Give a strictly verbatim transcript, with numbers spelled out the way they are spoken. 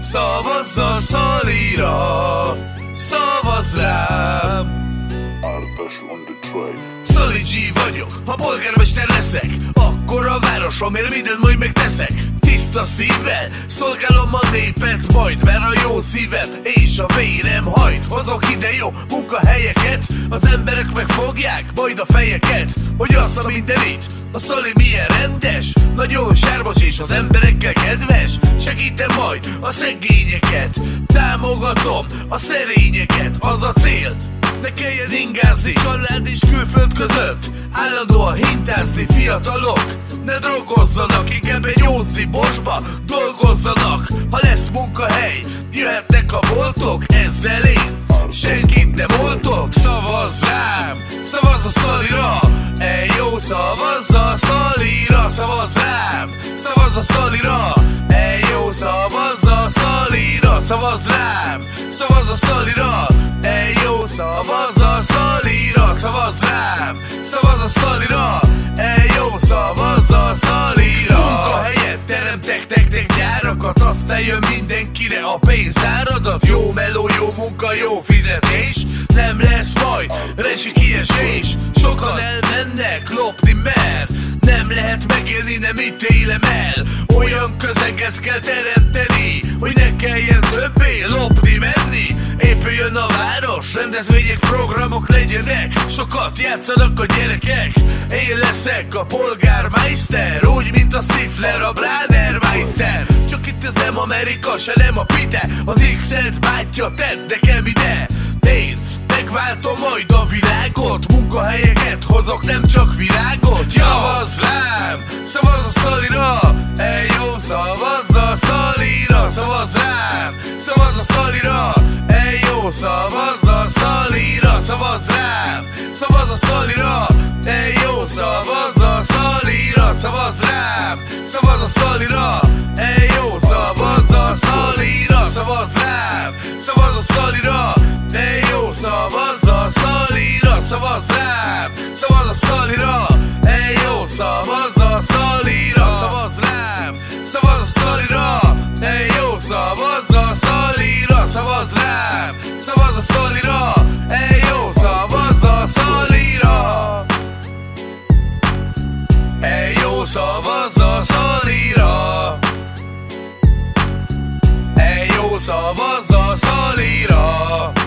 szavazz a Szalira, szavazz rám. Szali G vagyok, ha polgármester leszek, akkor a városomért mindent majd megteszek. Tiszta szívvel szolgálom a népet majd, mert a jó szívem és a vérem hajt. Hozok ide jó munkahelyeket, az emberek megfogják majd a fejeket, hogy azt a mindenit, a Szali milyen rendes, nagyon sármos és az emberekkel kedves. Segítem majd a szegényeket, támogatom a szerényeket, az a cél, ne kelljen ingázni család és külföld között, állandóan hintázni. Fiatalok, ne drogozzanak, inkább egy józdi bosba dolgozzanak. Ha lesz munkahely, jöhetnek a boltok, ezzel én senkit nem oltok. Szavazz rám, szavazz a Szalira, ej jó, szavazz a Szalira, szavazz rám, szavazz a Szalira, ej jó, szavazz a Szalira, szavazz rám, szavazz a Szalira, ej jó, szavazz a Szalira, szavazz rám, szavazz a Szalira, ej jó, szavazz a Szalira. Munkahelyet teremtek nektek, gyárakat, aztán jön mindenkire a pénzáradat. Jó meló, jó munka, jó fizetés, nem lesz majd rezsikiesés. Sokan elmennek lopni, mert nem lehet megélni, nem ítélem el. Olyan közeget kell teremteni, hogy ne kelljen többé lopni, menni. Épüljön a város, rendezvények, programok legyenek, sokat játszanak a gyerekek. Én leszek a polgármeister, úgy mint a Stifler, a Bránermeister. Csak itt ez nem Amerika, se nem a Pite, az X-et bátyja, tedd nekem ide. Én megváltom majd a világot, munkahelyeket hozok, nem csak virágot. Szavazz rám, szavazz a Szalira, ej jó, szavazz a Szalira, szavazz rám, szavazz a Szalira, ej jó, szavazz a Szalira, szavazz rám, szavazz a Szalira, ej jó, szavazz a Szalira, szavazz rám, szavazz a Szalira, ej jó, szavazz a Szalira, szavazz rám, szavazz a Szalira, ej jó, szavazz a Szalira, szavazz rám, szavazz a Szalira, ej jó, szavazz a Szalira, szavazz rám, szavazz a Szalira, ej jó, szavazz a Szalira, szavazz rám, szavazz a Szalira, ej jó, szavazz a Szalira, ej jó, szavazz a Szalira, ej jó, szavazz a Szalira.